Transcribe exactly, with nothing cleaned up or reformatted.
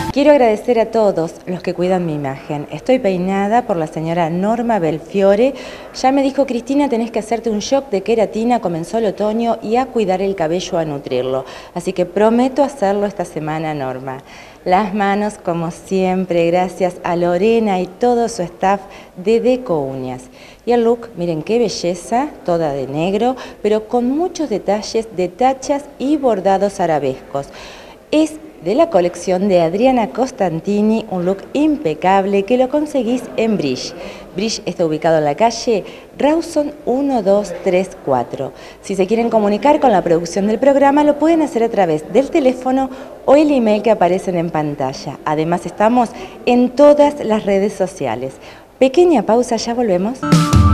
Quiero agradecer a todos los que cuidan mi imagen. Estoy peinada por la señora Norma Belfiore. Ya me dijo Cristina, tenés que hacerte un shock de queratina, comenzó el otoño, y a cuidar el cabello, a nutrirlo. Así que prometo hacerlo esta semana, Norma. Las manos, como siempre, gracias a Lorena y todo su staff de Deco Uñas. Y el look, miren qué belleza, toda de negro, pero con muchos detalles de tachas y bordados arabescos. Es de la colección de Adriana Costantini, un look impecable que lo conseguís en Bridge. Bridge está ubicado en la calle Rawson uno dos tres cuatro. Si se quieren comunicar con la producción del programa, lo pueden hacer a través del teléfono o el email que aparecen en pantalla. Además, estamos en todas las redes sociales. Pequeña pausa, ya volvemos.